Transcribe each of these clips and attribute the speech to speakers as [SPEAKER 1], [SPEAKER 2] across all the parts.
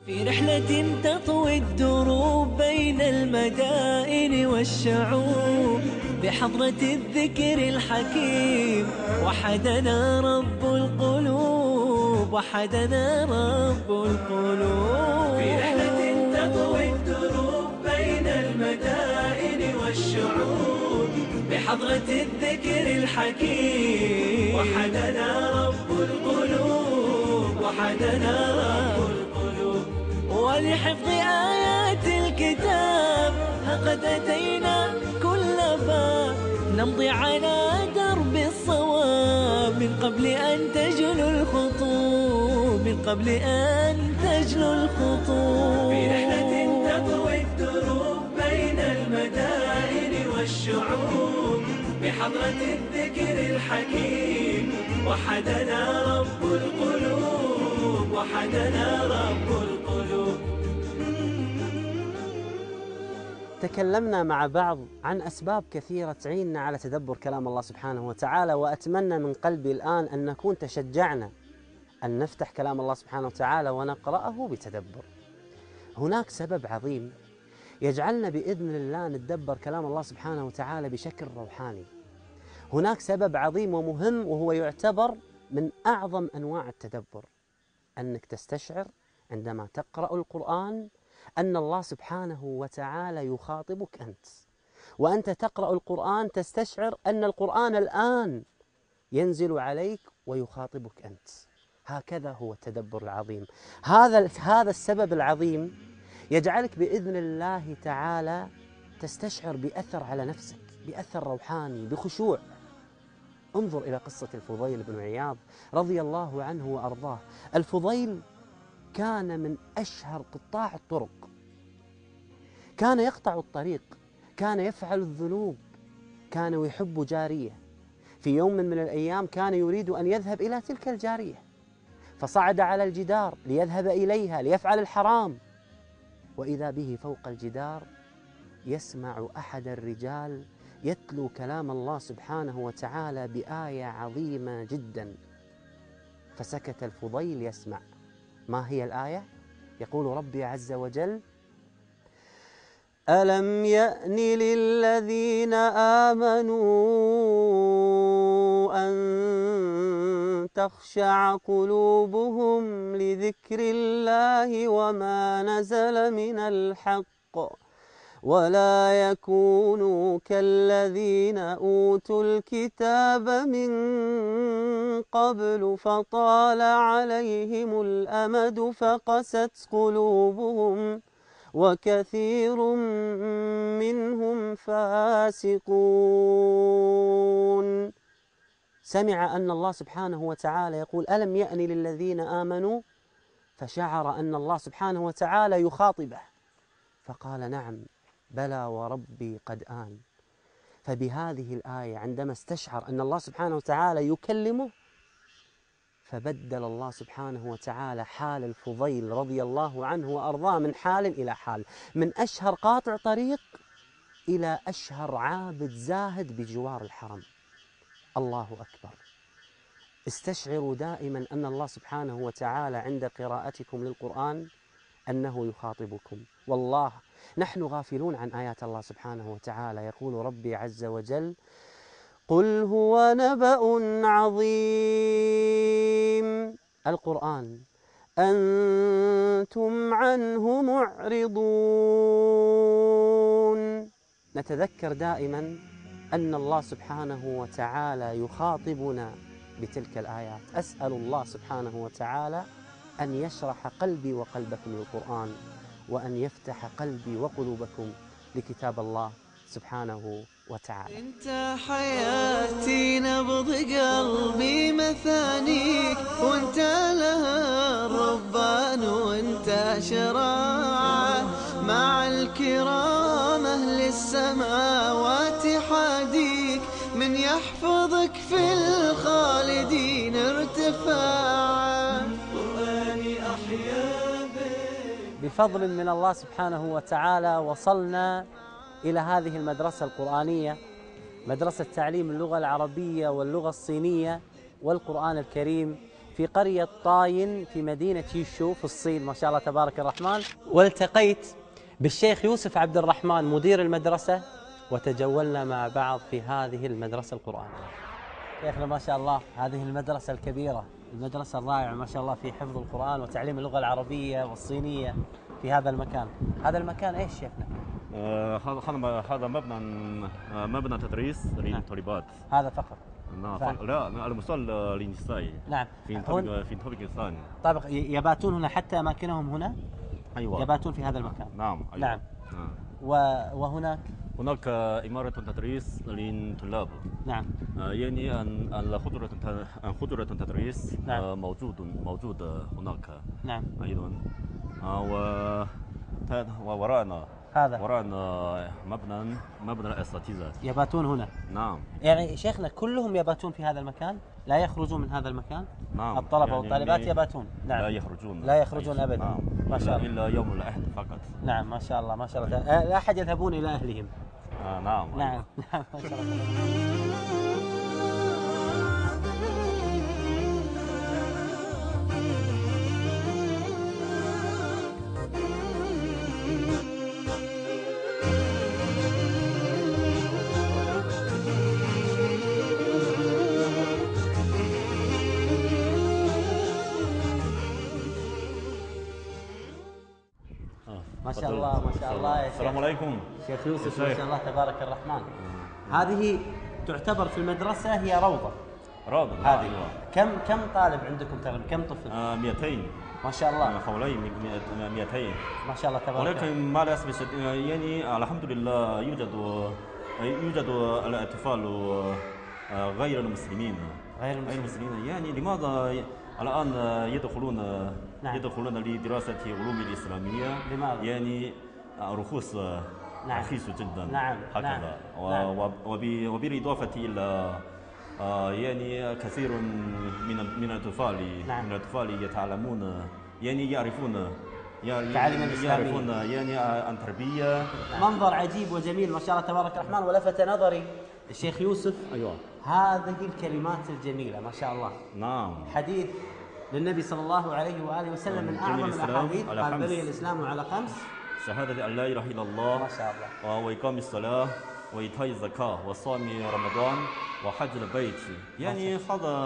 [SPEAKER 1] في رحلة تطوي الدروب بين المدائن والشعوب بحضرة الذكر الحكيم وحدنا رب القلوب، وحدنا رب القلوب. في رحلة تطوي الدروب بين المدائن والشعوب بحضرة الذكر الحكيم وحدنا رب القلوب، وحدنا رب القلوب. ولحفظ آيات الكتاب قد أتينا كل باب نمضي على درب الصواب من قبل أن تجلو الخطوب، من قبل أن تجلو الخطوب. في رحلة تطوي الدروب بين المدائن والشعوب بحضرة الذكر الحكيم وحدنا رب القلوب، وحدنا رب القلوب.
[SPEAKER 2] تكلمنا مع بعض عن أسباب كثيرة تعيننا على تدبر كلام الله سبحانه وتعالى، وأتمنى من قلبي الآن أن نكون تشجعنا أن نفتح كلام الله سبحانه وتعالى ونقرأه بتدبر. هناك سبب عظيم يجعلنا بإذن الله نتدبر كلام الله سبحانه وتعالى بشكل روحاني. هناك سبب عظيم ومهم وهو يعتبر من أعظم أنواع التدبر، أنك تستشعر عندما تقرأ القرآن أن الله سبحانه وتعالى يخاطبك أنت، وأنت تقرأ القرآن تستشعر أن القرآن الآن ينزل عليك ويخاطبك أنت. هكذا هو التدبر العظيم. هذا السبب العظيم يجعلك بإذن الله تعالى تستشعر بأثر على نفسك، بأثر روحاني، بخشوع. انظر إلى قصة الفضيل بن عياض رضي الله عنه وأرضاه. الفضيل كان من أشهر قطاع الطرق، كان يقطع الطريق، كان يفعل الذنوب، كان يحب جارية. في يوم من الأيام كان يريد أن يذهب إلى تلك الجارية، فصعد على الجدار ليذهب إليها ليفعل الحرام، وإذا به فوق الجدار يسمع أحد الرجال يتلو كلام الله سبحانه وتعالى بآية عظيمة جدا، فسكت الفضيل يسمع. ما هي الآية؟ يقول ربي عز وجل: ألم يأن للذين آمنوا أن تخشع قلوبهم لذكر الله وما نزل من الحق ولا يكونوا كالذين أوتوا الكتاب من قبل فطال عليهم الأمد فقست قلوبهم وكثير منهم فاسقون. سمع أن الله سبحانه وتعالى يقول ألم يأن للذين آمنوا، فشعر أن الله سبحانه وتعالى يخاطبه، فقال نعم بلى وربي قد آن. فبهذه الآية عندما استشعر أن الله سبحانه وتعالى يكلمه، فبدل الله سبحانه وتعالى حال الفضيل رضي الله عنه وأرضاه من حال إلى حال، من أشهر قاطع طريق إلى أشهر عابد زاهد بجوار الحرم. الله أكبر. استشعروا دائما أن الله سبحانه وتعالى عند قراءتكم للقرآن أنه يخاطبكم. والله نحن غافلون عن آيات الله سبحانه وتعالى. يقول ربي عز وجل: قل هو نبأ عظيم، القرآن، أنتم عنه معرضون. نتذكر دائما أن الله سبحانه وتعالى يخاطبنا بتلك الآيات. أسأل الله سبحانه وتعالى أن يشرح قلبي وقلبكم للقرآن، وأن يفتح قلبي وقلوبكم لكتاب الله سبحانه وتعالى.
[SPEAKER 1] انت حياتي نبض قلبي مثانيك، وانت لها الربان وانت شراعه، مع الكرام اهل السماوات حاديك، من يحفظك في الخالدين ارتفاعا. قرآني أحيا
[SPEAKER 2] بفضل من الله سبحانه وتعالى وصلنا إلى هذه المدرسة القرآنية، مدرسة تعليم اللغة العربية واللغة الصينية والقرآن الكريم في قرية طاين في مدينة يشو في الصين، ما شاء الله تبارك الرحمن. والتقيت بالشيخ يوسف عبد الرحمن مدير المدرسة، وتجولنا مع بعض في هذه المدرسة القرآنية. شيخنا ما شاء الله، هذه المدرسة الكبيرة، المدرسة الرائعة ما شاء الله في حفظ القرآن وتعليم اللغة العربية والصينية في هذا المكان. هذا المكان ايش شيخنا؟
[SPEAKER 3] هذا مبنى تدريس للطالبات.
[SPEAKER 2] هذا فقط؟
[SPEAKER 3] لا، المستوى للنساء.
[SPEAKER 2] نعم.
[SPEAKER 3] في الطابق الثاني.
[SPEAKER 2] طابق يباتون هنا حتى أماكنهم هنا؟
[SPEAKER 3] أيوة.
[SPEAKER 2] يباتون في هذا المكان.
[SPEAKER 3] نعم. أيوة.
[SPEAKER 2] نعم. وهناك
[SPEAKER 3] إمارة تدريس للطلاب.
[SPEAKER 2] نعم.
[SPEAKER 3] يعني أن خضرة تدريس
[SPEAKER 2] نعم.
[SPEAKER 3] موجود هناك.
[SPEAKER 2] نعم.
[SPEAKER 3] أيضا. ووراءنا مبنى الأساتذة
[SPEAKER 2] يباتون هنا.
[SPEAKER 3] نعم.
[SPEAKER 2] يعني شيخنا كلهم يباتون في هذا المكان؟ لا يخرجون من هذا المكان؟
[SPEAKER 3] نعم.
[SPEAKER 2] الطلبة
[SPEAKER 3] يعني
[SPEAKER 2] والطالبات يباتون؟ نعم.
[SPEAKER 3] لا يخرجون
[SPEAKER 2] أبدا.
[SPEAKER 3] نعم.
[SPEAKER 2] ما شاء الله.
[SPEAKER 3] إلا يوم الأحد فقط.
[SPEAKER 2] نعم ما شاء الله ما شاء الله. لا أحد يذهبون إلى أهلهم.
[SPEAKER 3] نعم.
[SPEAKER 2] نعم. نعم ما شاء الله. ما شاء الله ما شاء الله يا
[SPEAKER 3] السلام عليكم
[SPEAKER 2] شيخ يوسف ما شاء الله تبارك الرحمن. هذه تعتبر في المدرسة هي روضة. هذه
[SPEAKER 3] أيوة.
[SPEAKER 2] كم طالب عندكم تقريبا؟ كم طفل؟
[SPEAKER 3] 200
[SPEAKER 2] ما شاء الله.
[SPEAKER 3] حوالي 200
[SPEAKER 2] ما شاء الله تبارك.
[SPEAKER 3] ولكن مع الأسف يعني الحمد لله يوجد الأطفال غير المسلمين. يعني لماذا الآن يدخلون لدراسة علوم الإسلامية؟
[SPEAKER 2] لماذا؟
[SPEAKER 3] يعني رخوص رخيصة جدا.
[SPEAKER 2] نعم.
[SPEAKER 3] هكذا. وبالإضافة إلى يعني كثير من الأطفال يتعلمون يعني يعرفون يعني عن تربية.
[SPEAKER 2] منظر عجيب وجميل ما شاء الله تبارك الرحمن. ولفت نظري الشيخ يوسف
[SPEAKER 3] أيوة.
[SPEAKER 2] هذه الكلمات الجميلة ما شاء الله.
[SPEAKER 3] نعم.
[SPEAKER 2] حديث للنبي صلى الله عليه وآله وسلم من أعظم الأحاديث، قال بني الإسلام على 5:
[SPEAKER 3] شهادة أن لا إله إلا الله
[SPEAKER 2] ما شاء الله،
[SPEAKER 3] وإقام الصلاة وإيتاء الزكاة وصوم رمضان وحج البيت. يعني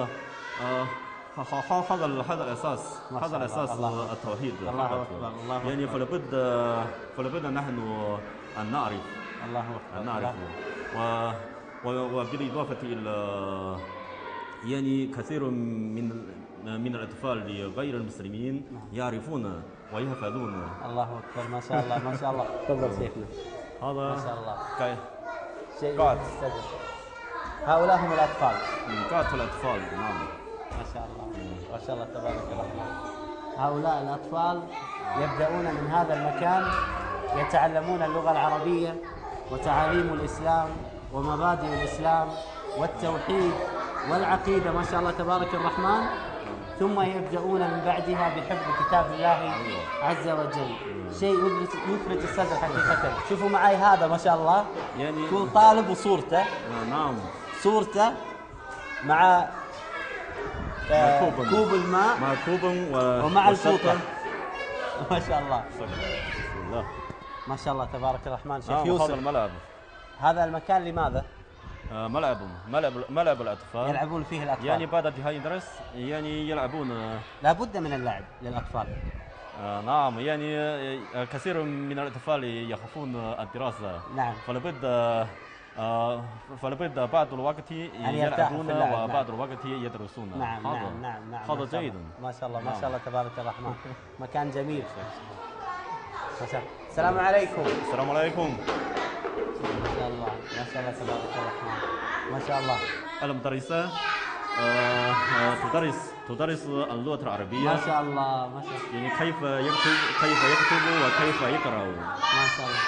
[SPEAKER 3] هذا الأساس التوحيد.
[SPEAKER 2] الله أكبر. الله أكبر.
[SPEAKER 3] يعني فلابد نحن أن نعرف.
[SPEAKER 2] الله أكبر.
[SPEAKER 3] وبالإضافة إلى يعني كثير من الأطفال غير المسلمين يعرفون ويحفظون.
[SPEAKER 2] الله أكبر. ما شاء الله ما شاء الله. تفضل شيخنا.
[SPEAKER 3] هذا
[SPEAKER 2] ما شاء الله شيء
[SPEAKER 3] قاعد.
[SPEAKER 2] هؤلاء هم الأطفال.
[SPEAKER 3] قاعد الأطفال. نعم.
[SPEAKER 2] ما شاء الله ما شاء الله تبارك الرحمن. هؤلاء الأطفال يبدأون من هذا المكان يتعلمون اللغة العربية وتعاليم الإسلام ومبادئ الإسلام والتوحيد والعقيدة ما شاء الله تبارك الرحمن، ثم يبدأون من بعدها بحفظ كتاب الله عز وجل. شيء يفرج الصدر حقيقة. شوفوا معي هذا ما شاء الله،
[SPEAKER 3] يعني
[SPEAKER 2] كل طالب وصورته.
[SPEAKER 3] نعم.
[SPEAKER 2] صورته مع كوب الماء
[SPEAKER 3] مع كوب
[SPEAKER 2] ومع الفوطة. ما شاء الله.
[SPEAKER 3] بسم الله.
[SPEAKER 2] ما شاء الله تبارك الرحمن. شيخ يوسف،
[SPEAKER 3] هذا الملعب.
[SPEAKER 2] هذا المكان لماذا؟
[SPEAKER 3] ملعب الأطفال
[SPEAKER 2] يلعبون فيه الأطفال.
[SPEAKER 3] يعني بعد انتهاء الدرس يعني يلعبون.
[SPEAKER 2] لا بد من اللعب للأطفال.
[SPEAKER 3] نعم. يعني كثير من الأطفال يخافون الدراسة.
[SPEAKER 2] نعم.
[SPEAKER 3] فلابد بعض الوقت يلعبون وبعض الوقت يدرسون.
[SPEAKER 2] نعم. نعم.
[SPEAKER 3] هذا جيد.
[SPEAKER 2] ما شاء الله ما شاء الله تبارك الرحمن. مكان جميل. السلام عليكم.
[SPEAKER 3] السلام عليكم.
[SPEAKER 2] ما شاء الله ما شاء الله تبارك الرحمن. ما شاء الله.
[SPEAKER 3] المدرسة تدرس اللغة العربية.
[SPEAKER 2] ما شاء الله ما شاء الله.
[SPEAKER 3] يعني كيف يكتب وكيف يقرأ.
[SPEAKER 2] ما شاء الله.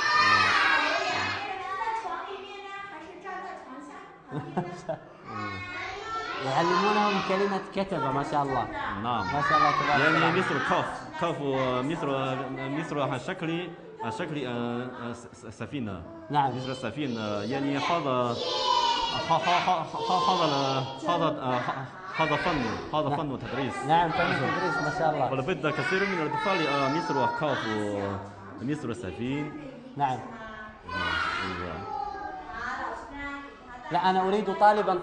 [SPEAKER 2] يعلمونهم كلمة كتبة ما شاء الله.
[SPEAKER 3] نعم.
[SPEAKER 2] ما شاء الله تبارك الله.
[SPEAKER 3] يعني مثل كاف مثل شكل سفينة.
[SPEAKER 2] نعم.
[SPEAKER 3] مثل السفينة. يعني هذا فن وتدريس.
[SPEAKER 2] نعم فن التدريس ما شاء الله.
[SPEAKER 3] ولابد كثير من الأطفال مثل وقاف ومثل سفين.
[SPEAKER 2] نعم.
[SPEAKER 3] أيوة.
[SPEAKER 2] لا أنا أريد طالبا.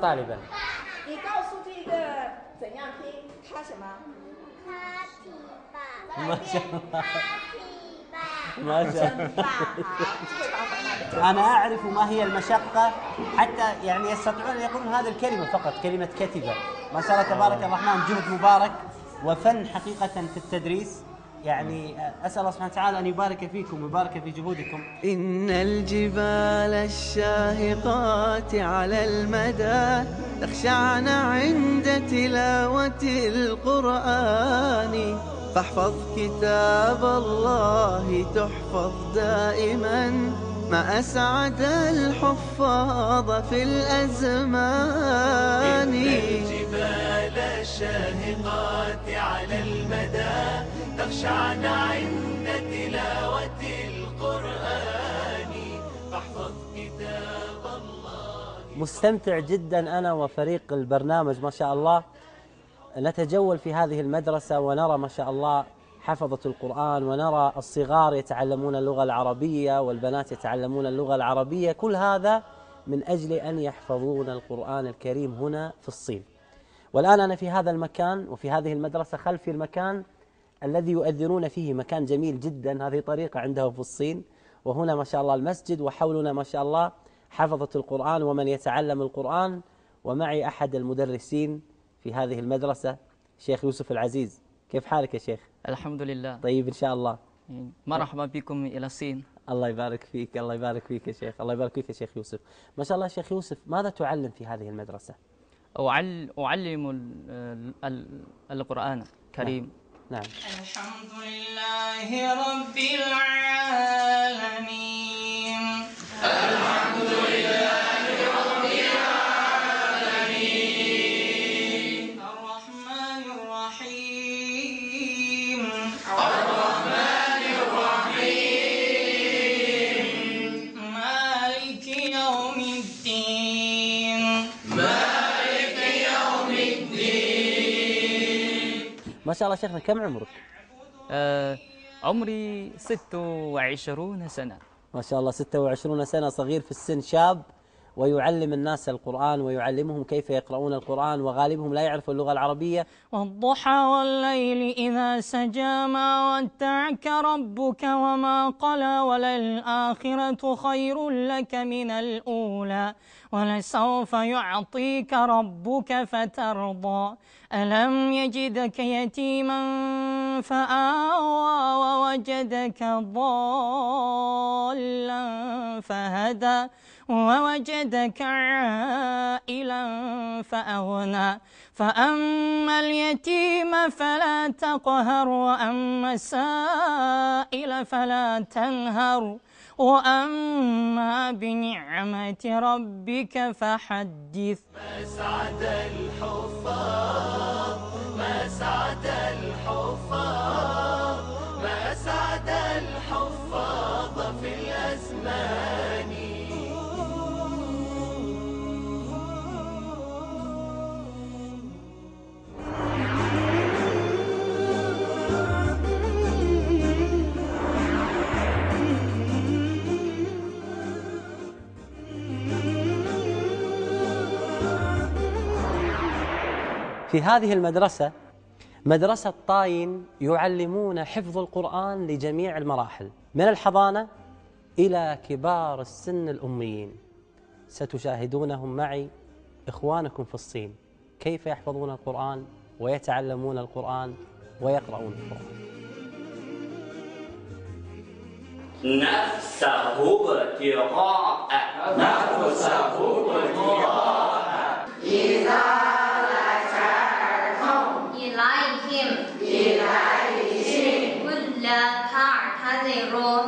[SPEAKER 2] ما شاء الله. ما شاء الله. أنا أعرف ما هي المشقة حتى يعني يستطيعون أن يقولون هذه الكلمة فقط، كلمة كتبة. ما شاء الله تبارك الرحمن، جهد مبارك وفن حقيقة في التدريس. يعني أسأل الله سبحانه وتعالى أن يبارك فيكم ويبارك في جهودكم.
[SPEAKER 1] إن الجبال الشاهقات على المدى تخشعن عند تلاوة القرآن، فاحفظ كتاب الله تحفظ دائما، ما أسعد الحفاظ في الأزمان.
[SPEAKER 4] إن الجبال الشاهقات على المدى تخشعن عند تلاوة القرآن، فاحفظ كتاب الله.
[SPEAKER 2] مستمتع جدا أنا وفريق البرنامج ما شاء الله، نتجول في هذه المدرسة ونرى ما شاء الله حفظة القرآن، ونرى الصغار يتعلمون اللغة العربية والبنات يتعلمون اللغة العربية، كل هذا من أجل أن يحفظون القرآن الكريم هنا في الصين. والآن أنا في هذا المكان وفي هذه المدرسة، خلفي المكان الذي يؤذنون فيه، مكان جميل جدا، هذه طريقة عندهم في الصين. وهنا ما شاء الله المسجد، وحولنا ما شاء الله حفظة القرآن ومن يتعلم القرآن. ومعي أحد المدرسين في هذه المدرسة، شيخ يوسف العزيز. كيف حالك يا شيخ؟
[SPEAKER 5] الحمد لله
[SPEAKER 2] طيب إن شاء الله.
[SPEAKER 5] مرحبا بكم إلى الصين.
[SPEAKER 2] الله يبارك فيك، الله يبارك فيك يا شيخ، الله يبارك فيك يا شيخ يوسف. ما شاء الله شيخ يوسف، ماذا تعلم في هذه المدرسة؟
[SPEAKER 5] أعلم القرآن الكريم.
[SPEAKER 2] نعم.
[SPEAKER 6] الحمد لله رب العالمين. الحمد لله رب العالمين. الرحمن الرحيم. الرحمن الرحيم. مالك يوم الدين. مالك يوم الدين.
[SPEAKER 2] ما شاء الله شيخنا، كم عمرك؟
[SPEAKER 5] عمري 26 سنة.
[SPEAKER 2] ما شاء الله 26 سنة، صغير في السن، شاب، ويعلم الناس القرآن ويعلمهم كيف يقرؤون القرآن، وغالبهم لا يعرفوا اللغة العربية.
[SPEAKER 6] والضحى والليل إذا سجى ما ودعك ربك وما قلى، وللآخرة خير لك من الأولى، ولسوف يعطيك ربك فترضى. ألم يجدك يتيما فآوى، ووجدك ضالا فهدى، ووجدك عائلا فأغنى. فأما اليتيم فلا تقهر، وأما السائل فلا تنهر، وأما بنعمة ربك فحدث.
[SPEAKER 4] ما سعد الحفاظ، ما سعد الحفاظ، ما سعد الحفاظ في الأزمان.
[SPEAKER 2] في هذه المدرسة، مدرسة طاين، يعلمون حفظ القرآن لجميع المراحل، من الحضانة إلى كبار السن الأميين. ستشاهدونهم معي، إخوانكم في الصين، كيف يحفظون القرآن ويتعلمون القرآن ويقرؤون القرآن.
[SPEAKER 7] نفسه ابتغاء إذا
[SPEAKER 8] إليهم ولا تعتذروا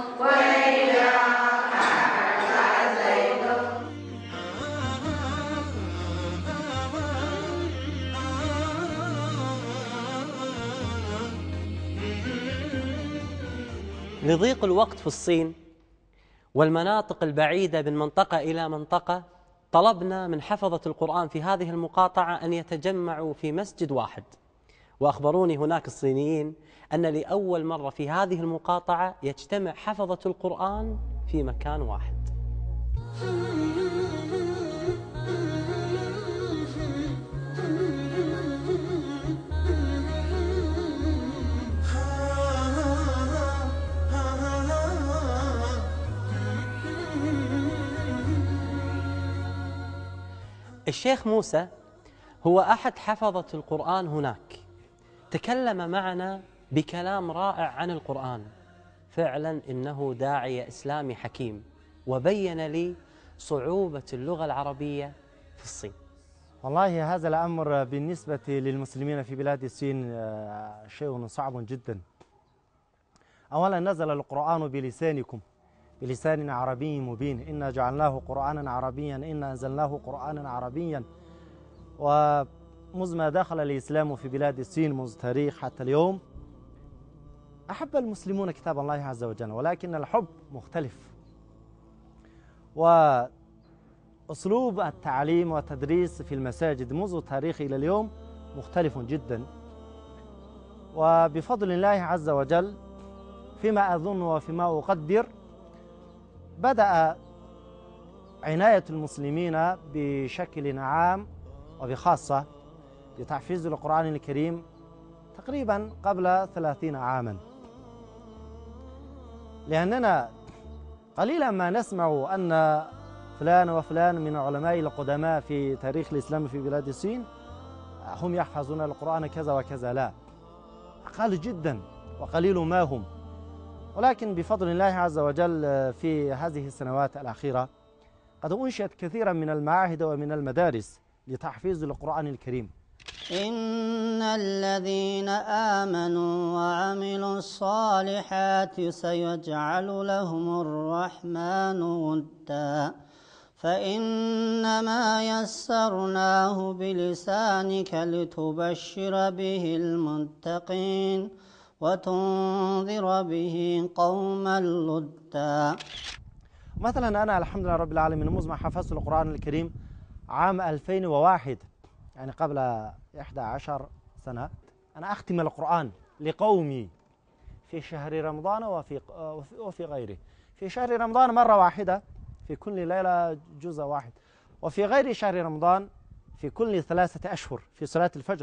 [SPEAKER 2] لضيق الوقت في الصين والمناطق البعيدة من منطقة إلى منطقة، طلبنا من حفظة القرآن في هذه المقاطعة أن يتجمعوا في مسجد واحد، وأخبروني هناك الصينيين أن لأول مرة في هذه المقاطعة يجتمع حفظة القرآن في مكان واحد. الشيخ موسى هو أحد حفظة القرآن هناك، تكلم معنا بكلام رائع عن القرآن. فعلا إنه داعية إسلامي حكيم، وبين لي صعوبة اللغة العربية في الصين.
[SPEAKER 9] والله هذا الأمر بالنسبة للمسلمين في بلاد الصين شيء صعب جدا. أولا نزل القرآن بلسانكم، بلسان عربي مبين، إنا جعلناه قرآنا عربيا، إنا أنزلناه قرآنا عربيا. ومنذ ما دخل الإسلام في بلاد الصين منذ تاريخ حتى اليوم أحب المسلمون كتاب الله عز وجل، ولكن الحب مختلف، وأسلوب التعليم والتدريس في المساجد منذ التاريخ إلى اليوم مختلف جدا. وبفضل الله عز وجل فيما أظن وفيما أقدر بدأ عناية المسلمين بشكل عام وبخاصة بتحفيظ القرآن الكريم تقريبا قبل 30 عاما، لأننا قليلا ما نسمع أن فلان وفلان من علماء القدماء في تاريخ الإسلام في بلاد الصين هم يحفظون القرآن كذا وكذا، لا، أقل جدا وقليل ما هم. ولكن بفضل الله عز وجل في هذه السنوات الأخيرة قد أنشئت كثيرا من المعاهد ومن المدارس لتحفيظ القرآن الكريم.
[SPEAKER 10] إن الذين آمنوا وعملوا الصالحات سيجعل لهم الرحمن ودا فإنما يسرناه بلسانك لتبشر به المتقين وتنذر به قوما لدا.
[SPEAKER 9] مثلا أنا الحمد لله رب العالمين منذ ما حفظت القرآن الكريم عام 2001، يعني قبل 11 سنة، أنا أختم القرآن لقومي في شهر رمضان وفي غيره. في شهر رمضان مرة واحدة في كل ليلة جزء واحد، وفي غير شهر رمضان في كل 3 أشهر في صلاة الفجر.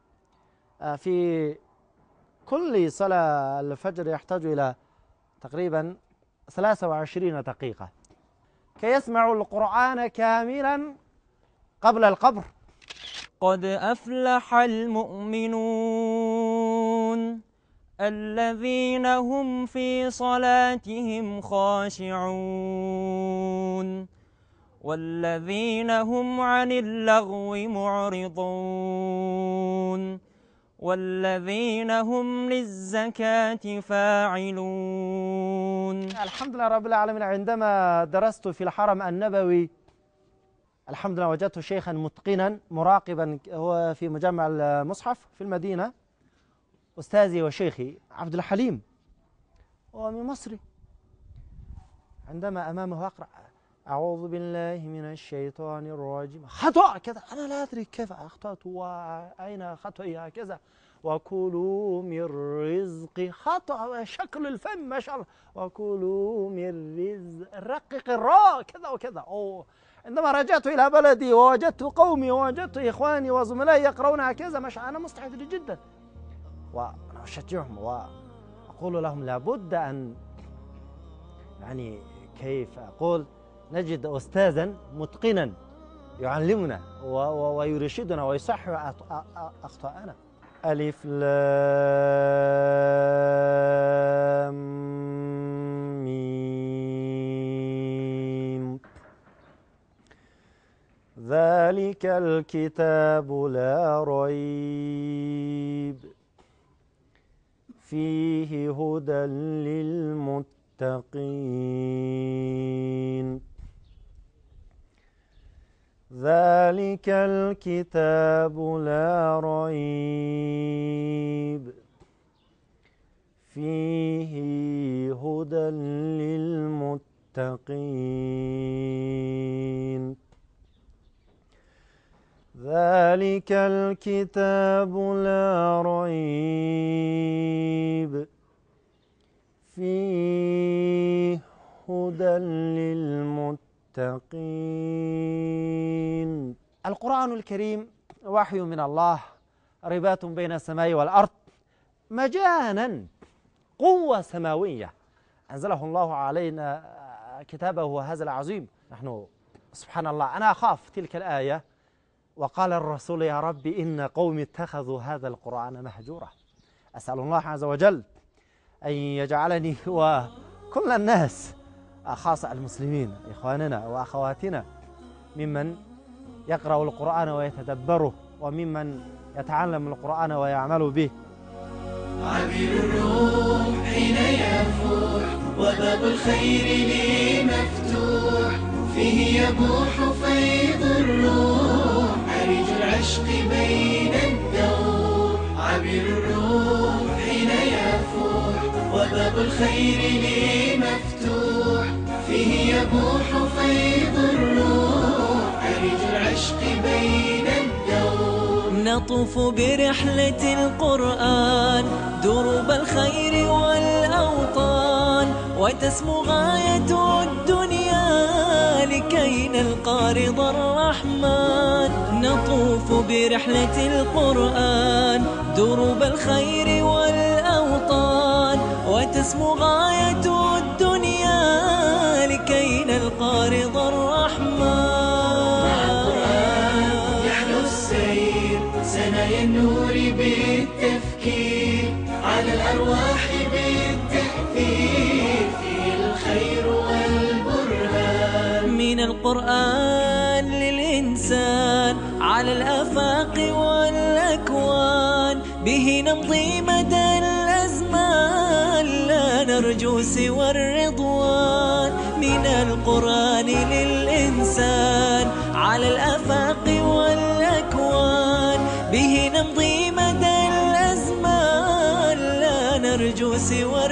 [SPEAKER 9] في كل صلاة الفجر يحتاج إلى تقريبا 23 دقيقة كي يسمع القرآن كاملا قبل القبر.
[SPEAKER 6] قد أفلح المؤمنون الذين هم في صلاتهم خاشعون والذين هم عن اللغو معرضون والذين هم للزكاة فاعلون.
[SPEAKER 9] الحمد لله رب العالمين، عندما درست في الحرم النبوي الحمد لله وجدت شيخا متقنا مراقبا، هو في مجمع المصحف في المدينة، أستاذي وشيخي عبد الحليم، هو من مصري. عندما أمامه أقرأ أعوذ بالله من الشيطان الرجيم، خطأ كذا، أنا لا أدري كيف أخطأت وأين خطئي هكذا، وكلوا من رزق، خطأ شكل الفم ما شاء الله، وكلوا من رزق، رقق الراء كذا وكذا. عندما رجعت إلى بلدي ووجدت قومي ووجدت إخواني وزملائي يقرؤون هكذا، أنا مستعد جدا، وأنا أشجعهم وأقول لهم لابد أن، يعني كيف أقول، نجد أستاذا متقنا يعلمنا ويرشدنا ويصحح أخطاءنا. ألف لام ميم ذلك الكتاب لا ريب فيه هدى للمتقين. ذلك الكتاب لا ريب فيه هدى للمتقين. ذلك الكتاب لا ريب فيه هدى للمتقين. القرآن الكريم وحي من الله، رباط بين السماء والأرض، مجانا قوة سماوية أنزله الله علينا كتابه هذا العظيم. نحن سبحان الله أنا أخاف تلك الآية وقال الرسول يا رب إن قومي اتخذوا هذا القرآن مهجورا. أسأل الله عز وجل أن يجعلني وكل الناس خاصة المسلمين إخواننا وأخواتنا ممن يقرأ القرآن ويتدبره وممن يتعلم القرآن ويعمل به.
[SPEAKER 4] عبير الروح حين يفوح وباب الخير لي مفتوح، فيه يبوح فيض الروح عريج العشق بين الدوح. عبير الروح حين يفوح وباب الخير لي مفتوح، فيه يبوح فيض الروح عريج العشق بين الدوح.
[SPEAKER 11] نطوف برحلة القرآن دروب الخير والأوطان، وتسمو غاية الدنيا لكي نلقى رضا الرحمن. نطوف برحلة القرآن دروب الخير والأوطان، وتسمو غاية الدنيا لكي نلقى رضا الرحمن.
[SPEAKER 4] سنايا النور بالتفكير على الأرواح بالتأثير، فيه الخير والبرهان.
[SPEAKER 11] من القرآن للإنسان على الآفاق والأكوان، به نمضي مدى الأزمان لا نرجو سوى الرضوان. من القرآن للإنسان على الآفاق والأكوان، به نمضي مدى الأزمان لا نرجو سوى